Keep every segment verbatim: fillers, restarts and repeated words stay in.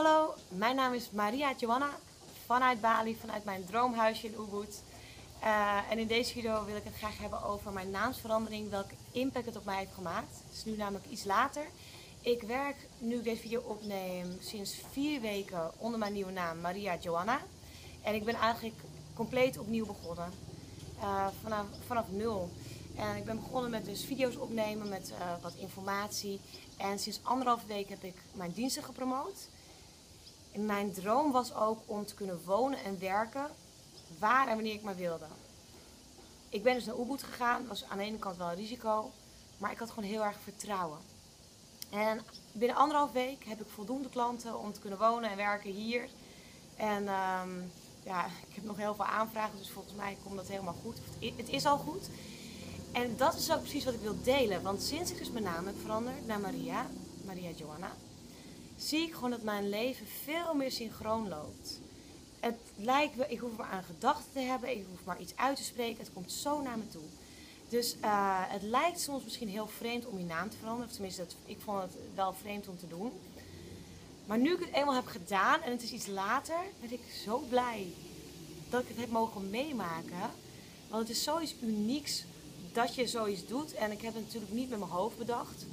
Hallo, mijn naam is Maria Joanna vanuit Bali, vanuit mijn droomhuisje in Ubud. Uh, en in deze video wil ik het graag hebben over mijn naamsverandering, welke impact het op mij heeft gemaakt. Het is nu namelijk iets later. Ik werk, nu ik deze video opneem, sinds vier weken onder mijn nieuwe naam Maria Joanna. En ik ben eigenlijk compleet opnieuw begonnen, uh, vanaf, vanaf nul. En ik ben begonnen met dus video's opnemen met uh, wat informatie. En sinds anderhalve week heb ik mijn diensten gepromoot. En mijn droom was ook om te kunnen wonen en werken waar en wanneer ik maar wilde. Ik ben dus naar Ubud gegaan. Dat was aan de ene kant wel een risico, maar ik had gewoon heel erg vertrouwen. En binnen anderhalf week heb ik voldoende klanten om te kunnen wonen en werken hier. En um, ja, ik heb nog heel veel aanvragen, dus volgens mij komt dat helemaal goed. Het is al goed. En dat is ook precies wat ik wil delen. Want sinds ik dus mijn naam heb veranderd naar Maria, Maria Joanna, zie ik gewoon dat mijn leven veel meer synchroon loopt. Het lijkt me, ik hoef maar aan gedachten te hebben, ik hoef maar iets uit te spreken, het komt zo naar me toe. Dus uh, het lijkt soms misschien heel vreemd om je naam te veranderen, of tenminste, dat, ik vond het wel vreemd om te doen. Maar nu ik het eenmaal heb gedaan en het is iets later, ben ik zo blij dat ik het heb mogen meemaken. Want het is zoiets unieks dat je zoiets doet en ik heb het natuurlijk niet met mijn hoofd bedacht.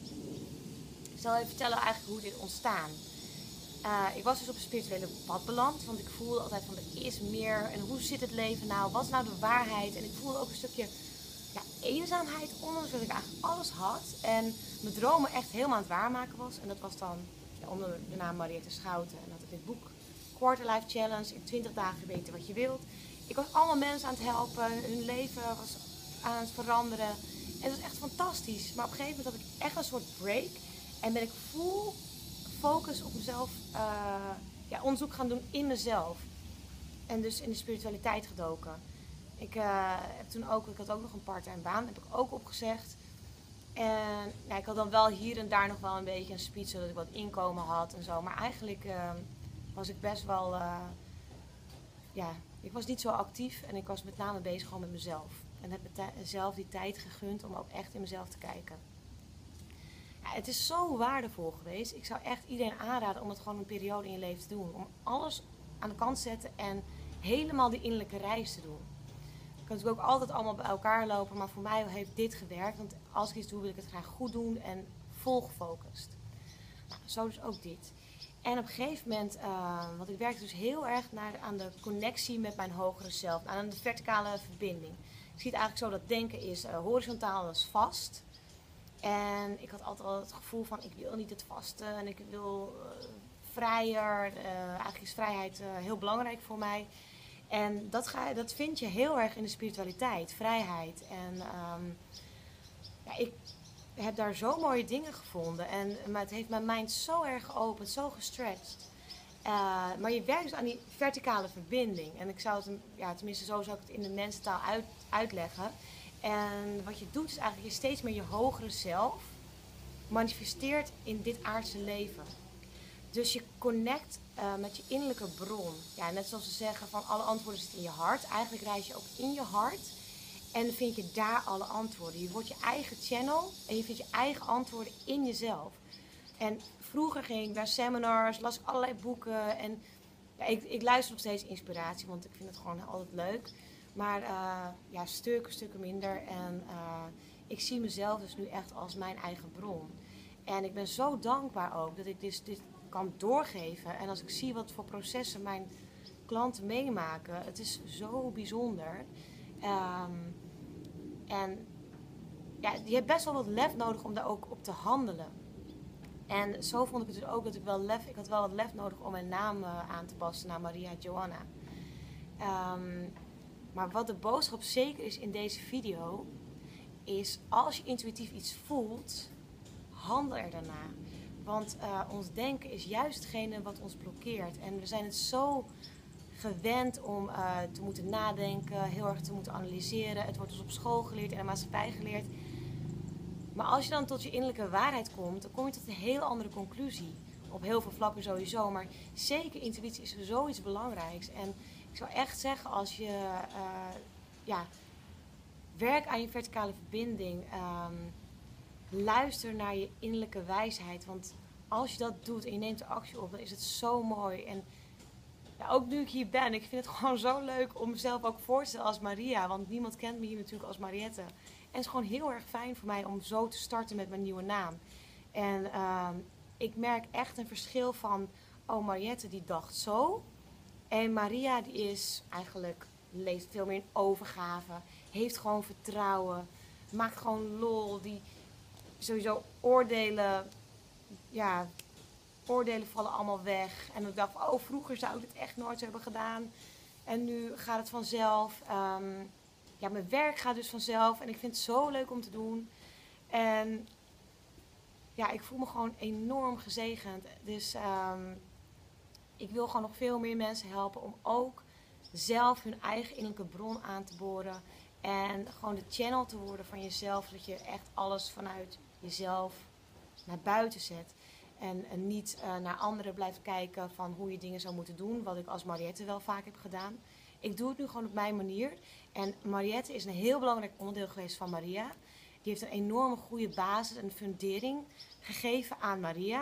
Ik zal even vertellen eigenlijk hoe dit ontstaan. Uh, ik was dus op een spirituele pad beland, want ik voelde altijd van er is meer en hoe zit het leven nou, wat is nou de waarheid? En ik voelde ook een stukje ja, eenzaamheid, ondanks dat ik eigenlijk alles had en mijn dromen echt helemaal aan het waarmaken was. En dat was dan ja, onder de naam Mariette Schouten en dat ik dit boek Quarter Life Challenge, in twintig dagen weten wat je wilt. Ik was allemaal mensen aan het helpen, hun leven was aan het veranderen en het was echt fantastisch. Maar op een gegeven moment had ik echt een soort break. En ben ik full focus op mezelf, uh, ja, onderzoek gaan doen in mezelf. En dus in de spiritualiteit gedoken. Ik uh, heb toen ook, ik had ook nog een part-time baan, heb ik ook opgezegd. En ja, ik had dan wel hier en daar nog wel een beetje een speech, zodat ik wat inkomen had en zo. Maar eigenlijk uh, was ik best wel, uh, ja, ik was niet zo actief en ik was met name bezig gewoon met mezelf. En heb mezelf die tijd gegund om ook echt in mezelf te kijken. Ja, het is zo waardevol geweest. Ik zou echt iedereen aanraden om het gewoon een periode in je leven te doen. Om alles aan de kant te zetten en helemaal die innerlijke reis te doen. Je kan natuurlijk ook altijd allemaal bij elkaar lopen, maar voor mij heeft dit gewerkt. Want als ik iets doe, wil ik het graag goed doen en vol gefocust. Nou, zo dus ook dit. En op een gegeven moment, uh, want ik werkte dus heel erg naar, aan de connectie met mijn hogere zelf. Aan de verticale verbinding. Ik zie het eigenlijk zo dat denken is uh, horizontaal, dat is vast. En ik had altijd al het gevoel van ik wil niet het vaste en ik wil uh, vrijer. Uh, eigenlijk is vrijheid uh, heel belangrijk voor mij. En dat, ga, dat vind je heel erg in de spiritualiteit, vrijheid. En um, ja, ik heb daar zo mooie dingen gevonden. En, maar het heeft mijn mind zo erg geopend, zo gestretched. Uh, maar je werkt dus aan die verticale verbinding. En ik zou het, ja, tenminste zo zou ik het in de mensentaal uit, uitleggen. En wat je doet is eigenlijk je steeds meer je hogere zelf manifesteert in dit aardse leven. Dus je connect uh, met je innerlijke bron. Ja, net zoals ze zeggen van alle antwoorden zitten in je hart. Eigenlijk reis je ook in je hart en dan vind je daar alle antwoorden. Je wordt je eigen channel en je vindt je eigen antwoorden in jezelf. En vroeger ging ik naar seminars, las ik allerlei boeken en ja, ik, ik luister nog steeds inspiratie, want ik vind het gewoon altijd leuk. Maar uh, ja, stukken, stukken minder. En uh, ik zie mezelf dus nu echt als mijn eigen bron. En ik ben zo dankbaar ook dat ik dit, dit kan doorgeven. En als ik zie wat voor processen mijn klanten meemaken, het is zo bijzonder. Um, en ja, je hebt best wel wat lef nodig om daar ook op te handelen. En zo vond ik het dus ook dat ik wel lef, ik had wel wat lef nodig om mijn naam uh, aan te passen naar Maria Joanna. Um, Maar wat de boodschap zeker is in deze video, is als je intuïtief iets voelt, handel er daarna. Want uh, ons denken is juist hetgene wat ons blokkeert. En we zijn het zo gewend om uh, te moeten nadenken, heel erg te moeten analyseren. Het wordt ons op school geleerd, in de maatschappij geleerd. Maar als je dan tot je innerlijke waarheid komt, dan kom je tot een heel andere conclusie. Op heel veel vlakken sowieso, maar zeker intuïtie is zoiets belangrijks. En ik zou echt zeggen, als je uh, ja, werk aan je verticale verbinding, um, luister naar je innerlijke wijsheid. Want als je dat doet en je neemt de actie op, dan is het zo mooi. En ja, ook nu ik hier ben, ik vind het gewoon zo leuk om mezelf ook voor te stellen als Maria. Want niemand kent me hier natuurlijk als Mariette. En het is gewoon heel erg fijn voor mij om zo te starten met mijn nieuwe naam. En uh, ik merk echt een verschil van, oh, Mariette die dacht zo. En Maria die is eigenlijk, leeft veel meer in overgave. Heeft gewoon vertrouwen. Maakt gewoon lol. Die sowieso oordelen, ja, oordelen vallen allemaal weg. En ik dacht, oh, vroeger zou ik dit echt nooit hebben gedaan. En nu gaat het vanzelf. Um, ja, mijn werk gaat dus vanzelf. En ik vind het zo leuk om te doen. En ja, ik voel me gewoon enorm gezegend. Dus um, ik wil gewoon nog veel meer mensen helpen om ook zelf hun eigen innerlijke bron aan te boren. En gewoon de channel te worden van jezelf. Zodat je echt alles vanuit jezelf naar buiten zet. En, en niet uh, naar anderen blijft kijken van hoe je dingen zou moeten doen. Wat ik als Mariette wel vaak heb gedaan. Ik doe het nu gewoon op mijn manier. En Mariette is een heel belangrijk onderdeel geweest van Maria. Die heeft een enorme goede basis en fundering gegeven aan Maria.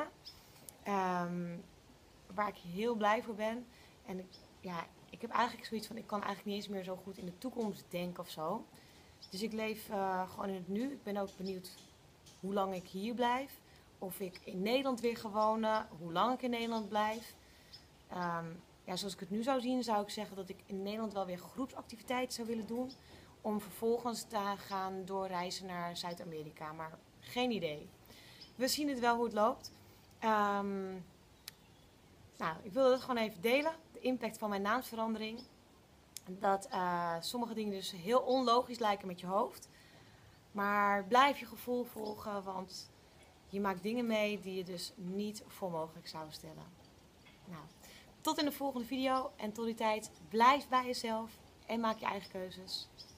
Um, waar ik heel blij voor ben. En ik, ja, ik heb eigenlijk zoiets van, ik kan eigenlijk niet eens meer zo goed in de toekomst denken of zo. Dus ik leef uh, gewoon in het nu. Ik ben ook benieuwd hoe lang ik hier blijf. Of ik in Nederland weer ga wonen. Hoe lang ik in Nederland blijf. Um, ja, zoals ik het nu zou zien, zou ik zeggen dat ik in Nederland wel weer groepsactiviteiten zou willen doen. Om vervolgens te gaan doorreizen naar Zuid-Amerika. Maar geen idee. We zien het wel hoe het loopt. Um, nou, ik wilde het gewoon even delen. De impact van mijn naamsverandering. Dat uh, sommige dingen dus heel onlogisch lijken met je hoofd. Maar blijf je gevoel volgen, want je maakt dingen mee die je dus niet voor mogelijk zou stellen. Nou, tot in de volgende video. En tot die tijd, blijf bij jezelf en maak je eigen keuzes.